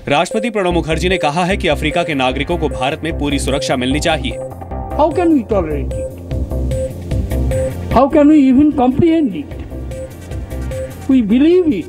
राष्ट्रपति प्रणब मुखर्जी ने कहा है कि अफ्रीका के नागरिकों को भारत में पूरी सुरक्षा मिलनी चाहिए। How can we tolerate it? How can we even comprehend it? We believe it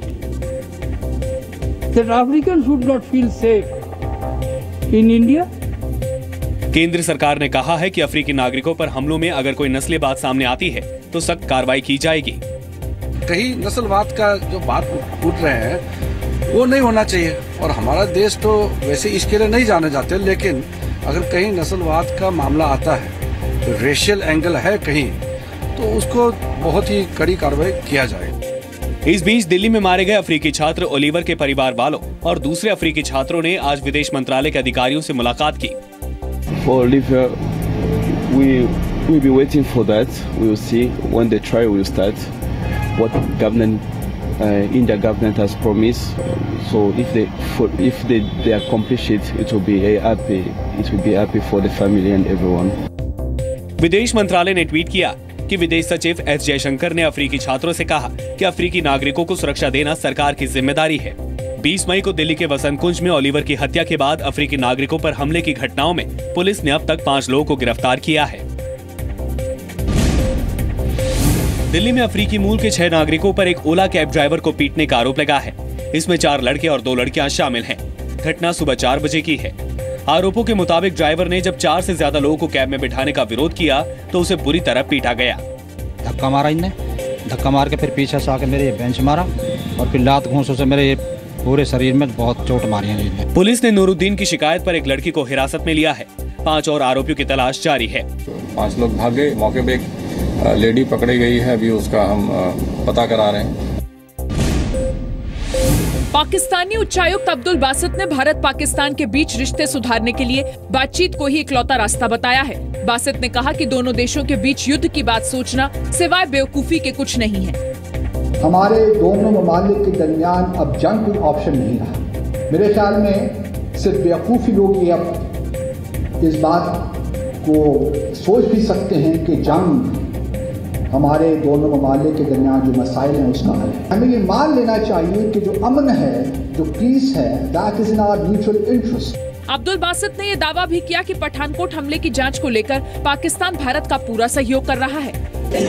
that Africans should not feel safe in India. केंद्र सरकार ने कहा है कि अफ्रीकी नागरिकों पर हमलों में अगर कोई नस्ली बात सामने आती है तो सख्त कार्रवाई की जाएगी। कहीं नस्लवाद का जो बात उठ रहे हैं वो नहीं होना चाहिए, और हमारा देश तो वैसे इसके लिए नहीं जाने जाते, लेकिन अगर कहीं नस्लवाद का मामला आता है तो रेशियल एंगल है कहीं, तो उसको बहुत ही कड़ी कार्रवाई किया जाए। इस बीच दिल्ली में मारे गए अफ्रीकी छात्र ओलिवर के परिवार वालों और दूसरे अफ्रीकी छात्रों ने आज विदेश मंत्रालय के अधिकारियों से मुलाकात की। For Oliver, we'll be waiting for that. We will see when the trial will start. What India government has promised. So if they accomplish it, it will be happy for the family and everyone. विदेश मंत्रालय ने tweet किया कि विदेश सचिव S Jaishankar ने अफ्रीकी छात्रों से कहा कि अफ्रीकी नागरिकों को सुरक्षा देना सरकार की जिम्मेदारी है। 20 मई को दिल्ली के वसंत कुंज में ओलिवर की हत्या के बाद अफ्रीकी नागरिकों पर हमले की घटनाओं में पुलिस ने अब तक 5 लोगों को गिरफ्तार किया है। दिल्ली में अफ्रीकी मूल के 6 नागरिकों पर एक ओला कैब ड्राइवर को पीटने का आरोप लगा है। इसमें 4 लड़के और 2 लड़कियां शामिल हैं। घटना सुबह 4 बजे की है। आरोपों के मुताबिक ड्राइवर ने जब 4 से ज्यादा लोगों को कैब में बिठाने का विरोध किया तो उसे बुरी तरह पीटा गया। धक्का मारा इनने, धक्का मार के फिर पीछे से आके मेरे बेंच मारा और फिर लात घूंसों से मेरे पूरे शरीर में बहुत चोट मारी है। पुलिस ने नूरुद्दीन की शिकायत पर एक लड़की को हिरासत में लिया है। 5 और आरोपियों की तलाश जारी है। 5 लोग भागे, मौके पे एक लेडी पकड़ी गई है, अभी उसका हम पता करा रहे हैं। पाकिस्तानी उच्चायुक्त अब्दुल बासित ने भारत पाकिस्तान के बीच रिश्ते सुधारने के लिए बातचीत को ही इकलौता रास्ता बताया है। बासित ने कहा कि दोनों देशों के बीच युद्ध की बात सोचना सिवाय बेवकूफी के कुछ नहीं है। हमारे दोनों ममालिक के दरमियान अब जंग कोई ऑप्शन नहीं रहा। मेरे ख्याल में सिर्फ बेवकूफी लोग ये अब इस बात को सोच भी सकते हैं कि जंग हमारे दोनों ममालिक के दरमियान जो मसाइल हैं उसका हल है। हमें ये मान लेना चाहिए कि जो अमन है, जो पीस है, that is in our mutual interest. Abdul Basit ने ये दावा भी किया कि पठानकोट हमले की जांच को लेकर पाकिस्तान भारत का पूरा सहयोग कर रहा है।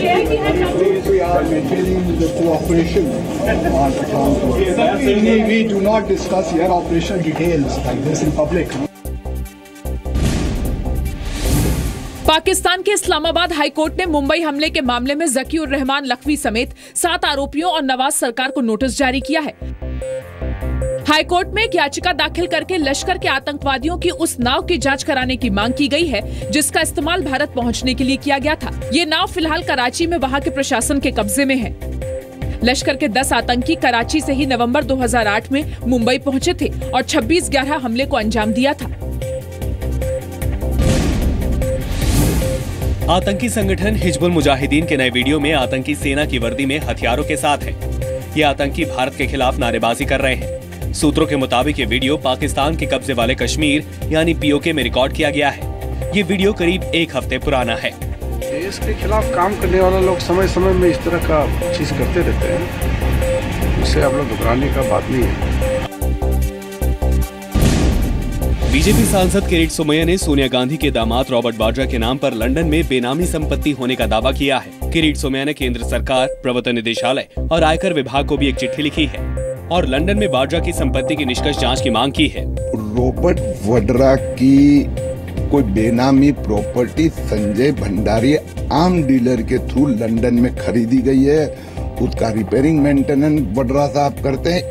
पाकिस्तान के इस्लामाबाद हाईकोर्ट ने मुंबई हमले के मामले में ज़कीउर रहमान लखवी समेत 7 आरोपियों और नवाज सरकार को नोटिस जारी किया है। हाईकोर्ट में एक याचिका दाखिल करके लश्कर के आतंकवादियों की उस नाव की जांच कराने की मांग की गई है जिसका इस्तेमाल भारत पहुंचने के लिए किया गया था। ये नाव फिलहाल कराची में वहां के प्रशासन के कब्जे में है। लश्कर के 10 आतंकी कराची से ही नवंबर 2008 में मुंबई पहुंचे थे और 26/11 हमले को अंजाम दिया था। आतंकी संगठन हिजबुल मुजाहिदीन के नए वीडियो में आतंकी सेना की वर्दी में हथियारों के साथ है। ये आतंकी भारत के खिलाफ नारेबाजी कर रहे हैं। सूत्रों के मुताबिक ये वीडियो पाकिस्तान के कब्जे वाले कश्मीर यानी पीओके में रिकॉर्ड किया गया है। ये वीडियो करीब 1 हफ्ते पुराना है। देश के खिलाफ काम करने वाले लोग समय समय में इस तरह का चीज करते रहते हैं, इससे आप लोग घबराने का बात नहीं है। बीजेपी सांसद किरीट सोमैया ने सोनिया गांधी के दामाद रॉबर्ट वाड्रा के नाम पर लंदन में बेनामी संपत्ति होने का दावा किया है। किरीट सोमैया ने केंद्र सरकार, प्रवर्तन निदेशालय और आयकर विभाग को भी एक चिट्ठी लिखी है और लंदन में वाड्रा की संपत्ति की निष्कर्ष जांच की मांग की है। रॉबर्ट वाड्रा की कोई बेनामी प्रॉपर्टी संजय भंडारी आम डीलर के थ्रू लंदन में खरीदी गई है। उसका रिपेयरिंग मेंटेनेंस वाड्रा साहब करते हैं।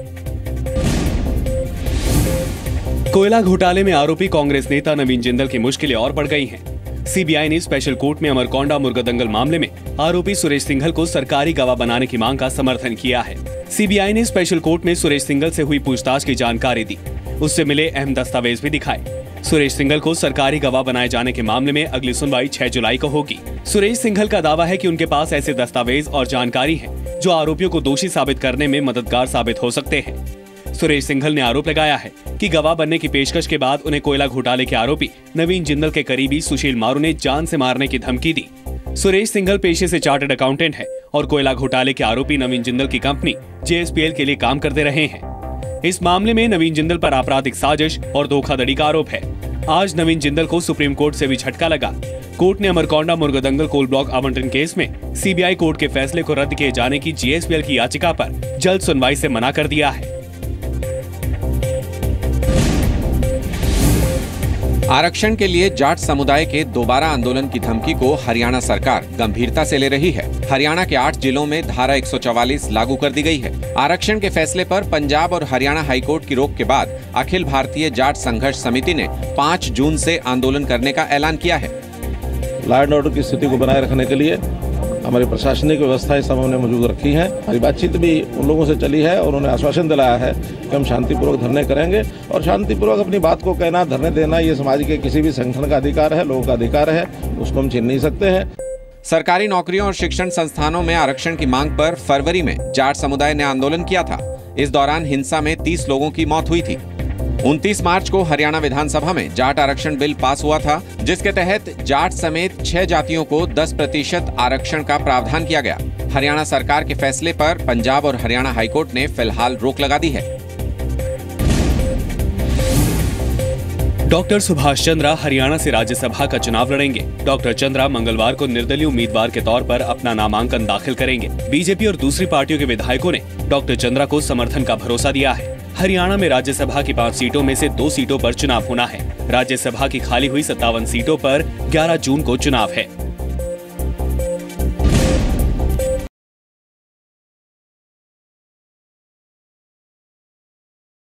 कोयला घोटाले में आरोपी कांग्रेस नेता नवीन जिंदल की मुश्किलें और बढ़ गई हैं। सीबीआई ने स्पेशल कोर्ट में अमरकोंडा मुर्गा दंगल मामले में आरोपी सुरेश सिंघल को सरकारी गवाह बनाने की मांग का समर्थन किया है। सीबीआई ने स्पेशल कोर्ट में सुरेश सिंघल से हुई पूछताछ की जानकारी दी। उससे मिले अहम दस्तावेज भी दिखाए। सुरेश सिंघल को सरकारी गवाह बनाए जाने के मामले में अगली सुनवाई 6 जुलाई को होगी। सुरेश सिंघल का दावा है कि उनके पास ऐसे दस्तावेज और जानकारी है जो आरोपियों को दोषी साबित करने में मददगार साबित हो सकते हैं। सुरेश सिंघल ने आरोप लगाया है कि गवाह बनने की पेशकश के बाद उन्हें कोयला घोटाले के आरोपी नवीन जिंदल के करीबी सुशील मारू ने जान से मारने की धमकी दी। सुरेश सिंघल पेशे से चार्टर्ड अकाउंटेंट है और कोयला घोटाले के आरोपी नवीन जिंदल की कंपनी JSPL के लिए काम करते रहे हैं। इस मामले में नवीन जिंदल पर आपराधिक साजिश और धोखाधड़ी का आरोप है। आज नवीन जिंदल को सुप्रीम कोर्ट से भी झटका लगा। कोर्ट ने अमरकौंडा मुर्गदंगल कोल ब्लॉक आवंटन केस में सीबीआई कोर्ट के फैसले को रद्द किए जाने की जीएसपीएल की याचिका पर जल्द सुनवाई से मना कर दिया है। आरक्षण के लिए जाट समुदाय के दोबारा आंदोलन की धमकी को हरियाणा सरकार गंभीरता से ले रही है। हरियाणा के 8 जिलों में धारा 144 लागू कर दी गई है। आरक्षण के फैसले पर पंजाब और हरियाणा हाईकोर्ट की रोक के बाद अखिल भारतीय जाट संघर्ष समिति ने 5 जून से आंदोलन करने का ऐलान किया है। लॉ एंड ऑर्डर की स्थिति को बनाए रखने के लिए हमारी प्रशासनिक व्यवस्थाएं सब हमने मौजूद रखी हैं। हमारी बातचीत भी उन लोगों से चली है और उन्होंने आश्वासन दिलाया है कि हम शांतिपूर्वक धरने करेंगे और शांतिपूर्वक अपनी बात को कहना, धरने देना ये समाज के किसी भी संगठन का अधिकार है, लोगों का अधिकार है, उसको हम छीन नहीं सकते हैं। सरकारी नौकरियों और शिक्षण संस्थानों में आरक्षण की मांग पर फरवरी में जाट समुदाय ने आंदोलन किया था। इस दौरान हिंसा में 30 लोगों की मौत हुई थी। 29 मार्च को हरियाणा विधानसभा में जाट आरक्षण बिल पास हुआ था, जिसके तहत जाट समेत 6 जातियों को 10% आरक्षण का प्रावधान किया गया। हरियाणा सरकार के फैसले पर पंजाब और हरियाणा हाईकोर्ट ने फिलहाल रोक लगा दी है। डॉक्टर सुभाष चंद्रा हरियाणा से राज्यसभा का चुनाव लड़ेंगे। डॉक्टर चंद्रा मंगलवार को निर्दलीय उम्मीदवार के तौर पर अपना नामांकन दाखिल करेंगे। बीजेपी और दूसरी पार्टियों के विधायकों ने डॉक्टर चंद्रा को समर्थन का भरोसा दिया है। हरियाणा में राज्यसभा की 5 सीटों में से 2 सीटों पर चुनाव होना है। राज्यसभा की खाली हुई 57 सीटों पर 11 जून को चुनाव है।